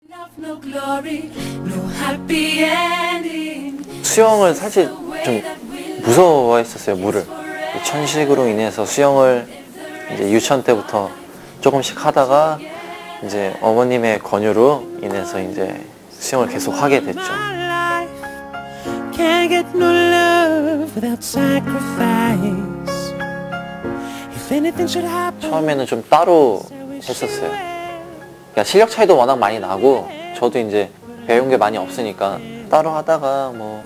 수영을 사실 좀 무서워했었어요, 물을. 천식으로 인해서 수영을 이제 유치원 때부터 조금씩 하다가 이제 어머님의 권유로 인해서 이제 수영을 계속 하게 됐죠. 처음에는 좀 따로 했었어요. 그러니까 실력 차이도 워낙 많이 나고 저도 이제 배운 게 많이 없으니까 따로 하다가 뭐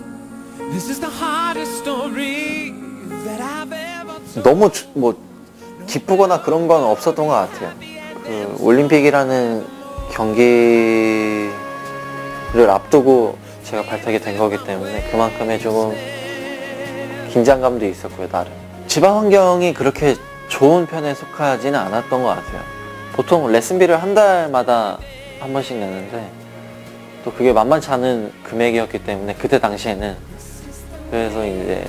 너무 뭐 기쁘거나 그런 건 없었던 것 같아요. 그 올림픽이라는 경기를 앞두고 제가 발탁이 된 거기 때문에 그만큼의 조금 긴장감도 있었고요, 나름. 지방 환경이 그렇게 좋은 편에 속하지는 않았던 것 같아요. 보통 레슨비를 한 달마다 한 번씩 내는데 또 그게 만만치 않은 금액이었기 때문에 그때 당시에는 그래서 이제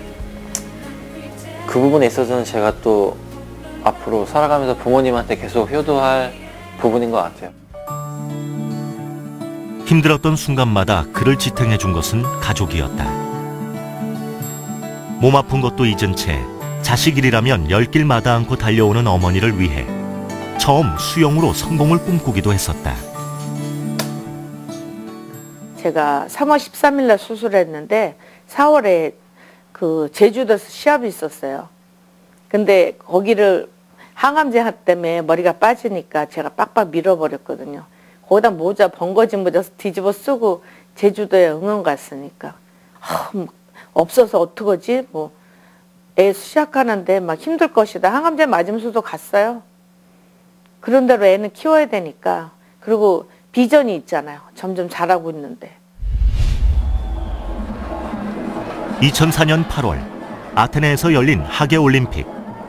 그 부분에 있어서는 제가 또 앞으로 살아가면서 부모님한테 계속 효도할 부분인 것 같아요. 힘들었던 순간마다 그를 지탱해 준 것은 가족이었다. 몸 아픈 것도 잊은 채 자식 일이라면 열 길 마다 않고 달려오는 어머니를 위해 처음 수영으로 성공을 꿈꾸기도 했었다. 제가 3월 13일 날 수술했는데 4월에 그 제주도에서 시합이 있었어요. 근데 거기를 항암제 때문에 머리가 빠지니까 제가 빡빡 밀어버렸거든요. 거기다 모자 번거진 모자 뒤집어 쓰고 제주도에 응원 갔으니까 없어서 어떡하지? 뭐 애 시작하는데 막 힘들 것이다. 항암제 맞으면서도 갔어요. 그런 대로 애는 키워야 되니까. 그리고 비전이 있잖아요. 점점 잘하고 있는데. 2004년 8월 아테네에서 열린 하계올림픽.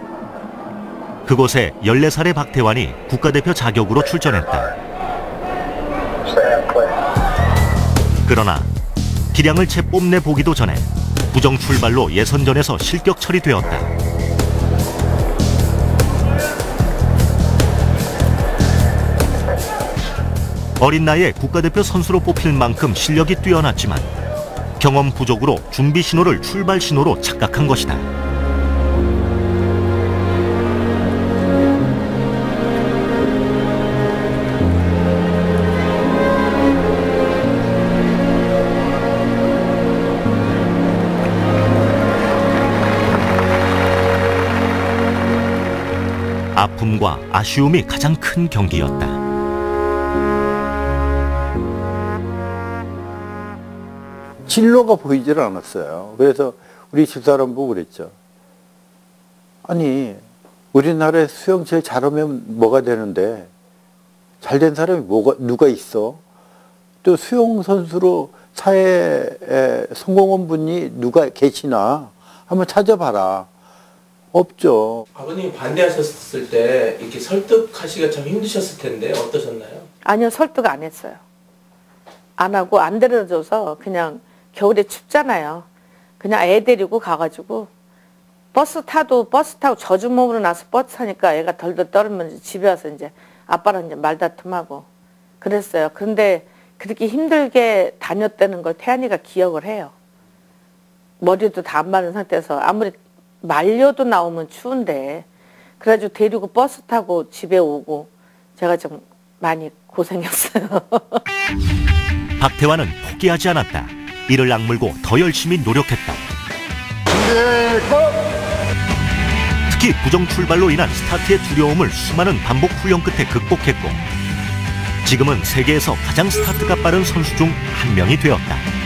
그곳에 14살의 박태환이 국가대표 자격으로 출전했다. 그러나 기량을 채 뽐내보기도 전에 부정 출발로 예선전에서 실격 처리되었다. 어린 나이에 국가대표 선수로 뽑힐 만큼 실력이 뛰어났지만 경험 부족으로 준비 신호를 출발 신호로 착각한 것이다. 아픔과 아쉬움이 가장 큰 경기였다. 진로가 보이질 않았어요. 그래서 우리 집사람 보고 그랬죠. 아니 우리나라에 수영 제일 잘하면 뭐가 되는데 잘된 사람이 누가 있어? 또 수영 선수로 사회에 성공한 분이 누가 계시나 한번 찾아봐라. 없죠. 아버님이 반대하셨을 때 이렇게 설득하시기가 참 힘드셨을 텐데 어떠셨나요? 아니요, 설득 안 했어요. 안 하고 안 데려줘서 그냥 겨울에 춥잖아요. 그냥 애 데리고 가가지고 버스 타고 젖은 몸으로 나서 버스 타니까 애가 덜덜 떨면 집에 와서 이제 아빠랑 이제 말다툼하고 그랬어요. 그런데 그렇게 힘들게 다녔다는 걸 태안이가 기억을 해요. 머리도 다 안 마른 상태에서 아무리 말려도 나오면 추운데 그래가지고 데리고 버스 타고 집에 오고 제가 좀 많이 고생했어요. 박태환은 포기하지 않았다. 이를 악물고 더 열심히 노력했다. 특히 부정 출발로 인한 스타트의 두려움을 수많은 반복 훈련 끝에 극복했고 지금은 세계에서 가장 스타트가 빠른 선수 중 한 명이 되었다.